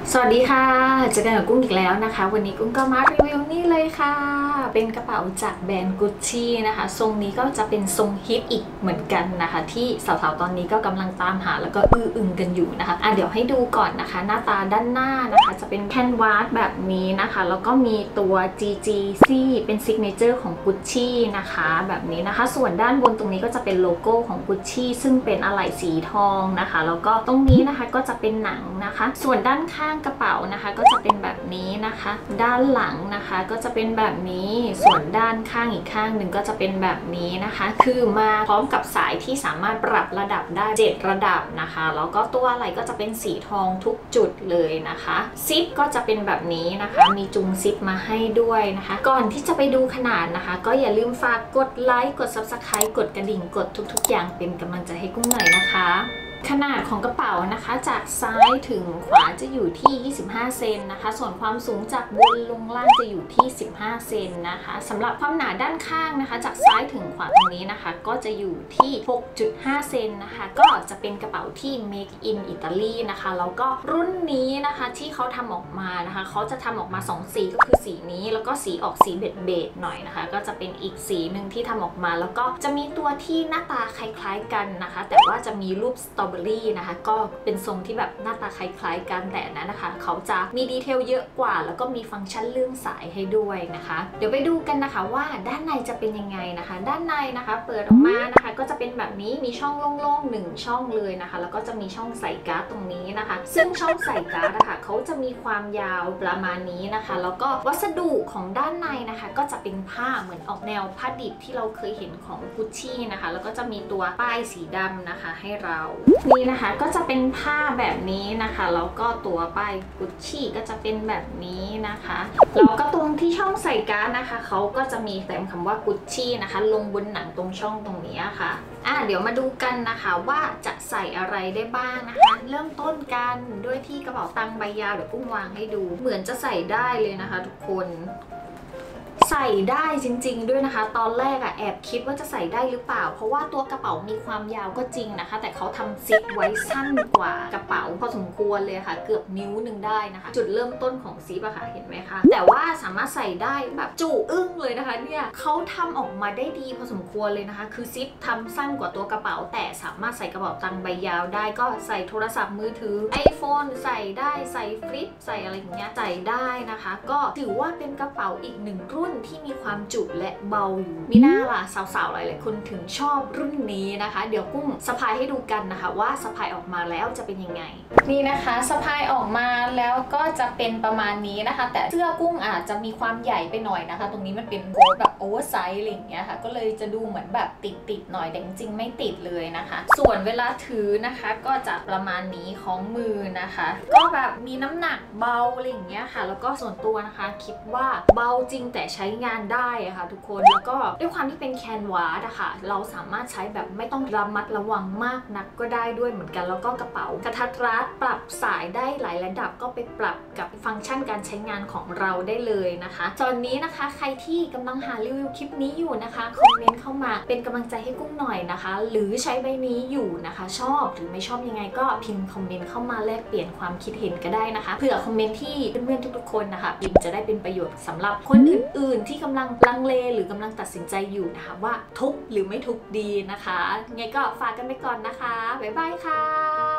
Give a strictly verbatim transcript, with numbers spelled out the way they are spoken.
สวัสดีค่ะเจอกันกับกุ้งอีกแล้วนะคะวันนี้กุ้งก็มารีวิวนี่เลยค่ะเป็นกระเป๋าจากแบรนด์กุชชี่นะคะทรงนี้ก็จะเป็นทรงฮิปอีกเหมือนกันนะคะที่สาวๆตอนนี้ก็กำลังตามหาแล้วก็อื้ออึงกันอยู่นะคะอ่ะเดี๋ยวให้ดูก่อนนะคะหน้าตาด้านหน้านะคะจะเป็นแคนวาสแบบนี้นะคะแล้วก็มีตัว จี จี ซี เป็นซิกเนเจอร์ของกุชชี่นะคะแบบนี้นะคะส่วนด้านบนตรงนี้ก็จะเป็นโลโก้ของกุชชี่ซึ่งเป็นอะไหล่สีทองนะคะแล้วก็ตรงนี้นะคะก็จะเป็นหนังนะคะส่วนด้านข้างกระเป๋านะคะก็จะเป็นแบบนี้นะคะด้านหลังนะคะก็จะเป็นแบบนี้ส่วนด้านข้างอีกข้างหนึ่งก็จะเป็นแบบนี้นะคะคือมาพร้อมกับสายที่สามารถปรับระดับได้เจ็ดระดับนะคะแล้วก็ตัวอะไรก็จะเป็นสีทองทุกจุดเลยนะคะซิปก็จะเป็นแบบนี้นะคะมีจุงซิปมาให้ด้วยนะคะก่อนที่จะไปดูขนาดนะคะก็อย่าลืมฝากกดไลค์กด ซับสไครบ์ กดกระดิ่งกดทุกๆอย่างเป็นกำลังใจให้กุ้งหน่อยนะคะขนาดของกระเป๋านะคะจากซ้ายถึงขวาจะอยู่ที่ยี่สิบห้าเซนนะคะส่วนความสูงจากบนลงล่างจะอยู่ที่สิบห้าเซนนะคะสำหรับความหนาด้านข้างนะคะจากซ้ายถึงขวาตรงนี้นะคะก็จะอยู่ที่ หกจุดห้าเซนนะคะก็จะเป็นกระเป๋าที่ Make in Italy นะคะแล้วก็รุ่นนี้นะคะที่เขาทำออกมานะคะเขาจะทำออกมาสองสีก็คือสีนี้แล้วก็สีออกสีเบจเบจหน่อยนะคะก็จะเป็นอีกสีหนึ่งที่ทำออกมาแล้วก็จะมีตัวที่หน้าตาคล้ายๆกันนะคะแต่ว่าจะมีรูปสตรอเบอรี่นะคะก็เป็นทรงที่แบบหน้าตาคล้ายๆกันแต่นั้นนะคะเขาจะมีดีเทลเยอะกว่าแล้วก็มีฟังก์ชันเรื่องสายให้ด้วยนะคะเดี๋ยวไปดูกันนะคะว่าด้านในจะเป็นยังไงนะคะด้านในนะคะเปิดออกมานะคะก็จะเป็นแบบนี้มีช่องโล่งๆหนึ่งช่องเลยนะคะแล้วก็จะมีช่องใส่การ์ดตรงนี้นะคะซึ่งช่องใส่การ์ดนะคะเขาจะมีความยาวประมาณนี้นะคะแล้วก็วัสดุของด้านในนะคะก็จะเป็นผ้าเหมือนออกแนวผ้าดิบที่เราเคยเห็นของกุชชี่นะคะแล้วก็จะมีตัวป้ายสีดำนะคะให้เรานี่นะคะก็จะเป็นผ้าแบบนี้นะคะแล้วก็ตัวป้ายกุชชี่ก็จะเป็นแบบนี้นะคะแล้วก็ตรงที่ช่องใส่การ์ดนะคะเขาก็จะมีแต้มคำว่ากุชชี่นะคะลงบนหนังตรงช่องตรงนี้ค่ะอ่ะเดี๋ยวมาดูกันนะคะว่าจะใส่อะไรได้บ้างนะคะเริ่มต้นกันด้วยที่กระเป๋าตังค์ใบยาวเดี๋ยวกุ้งวางให้ดูเหมือนจะใส่ได้เลยนะคะทุกคนใส่ได้จริงๆด้วยนะคะตอนแรกอะแอบคิดว่าจะใส่ได้หรือเปล่าเพราะว่าตัวกระเป๋ามีความยาวก็จริงนะคะแต่เขาทำซิปไว้สั้นกว่ากระเป๋าพอสมควรเลยค่ะเกือบนิ้วหนึ่งได้นะคะจุดเริ่มต้นของซิปอะค่ะเห็นไหมคะแต่ว่าสามารถใส่ได้แบบจุอึ้งเลยนะคะเนี่ยเขาทำออกมาได้ดีพอสมควรเลยนะคะคือซิปทำสั้นกว่าตัวกระเป๋าแต่สามารถใส่กระเป๋าตังค์ใบยาวได้ก็ใส่โทรศัพท์มือถือ iPhone ใส่ได้ใส่ฟลิปใส่อะไรอย่างเงี้ยใส่ได้นะคะก็ถือว่าเป็นกระเป๋าอีกหนึ่งรุ่นที่มีความจุและเบาอยู่มีหน้าล่ะสาวๆหลายๆคนถึงชอบรุ่นนี้นะคะเดี๋ยวกุ้งสะพายให้ดูกันนะคะว่าสะพายออกมาแล้วจะเป็นยังไงนี่นะคะสะพายออกมาแล้วก็จะเป็นประมาณนี้นะคะแต่เสื้อกุ้งอาจจะมีความใหญ่ไปหน่อยนะคะตรงนี้มันเป็นโค้ทแบบโอเวอร์ไซส์อะไรอย่างเงี้ยค่ะก็เลยจะดูเหมือนแบบติดๆหน่อยแต่จริงๆไม่ติดเลยนะคะส่วนเวลาถือนะคะก็จะประมาณนี้ของมือนะคะก็แบบมีน้ำหนักเบาอะไรอย่างเงี้ยค่ะแล้วก็ส่วนตัวนะคะคิดว่าเบาจริงแต่ใช้งานได้อะค่ะทุกคนแล้วก็ด้วยความที่เป็นแคนวาสอะค่ะเราสามารถใช้แบบไม่ต้องระมัดระวังมากนักก็ได้ด้วยเหมือนกันแล้วก็กระเป๋ากระทัดรัดปรับสายได้หลายระดับก็ไปปรับกับฟังก์ชันการใช้งานของเราได้เลยนะคะตอนนี้นะคะใครที่กำลังหารีวิวคลิปนี้อยู่นะคะคอมเมนต์เข้ามาเป็นกำลังใจให้กุ้งหน่อยนะคะหรือใช้ใบนี้อยู่นะคะชอบหรือไม่ชอบยังไงก็พิมพ์คอมเมนต์เข้ามาแลกเปลี่ยนความคิดเห็นก็ได้นะคะเผื่อคอมเมนต์ที่เพื่อนๆทุกๆคนนะคะพิมพ์จะได้เป็นประโยชน์สำหรับคนอื่นๆที่กำลังลังเลหรือกำลังตัดสินใจอยู่นะคะว่าทุบหรือไม่ทุบดีนะคะไงก็ฝากกันไปก่อนนะคะบ๊ายบายค่ะ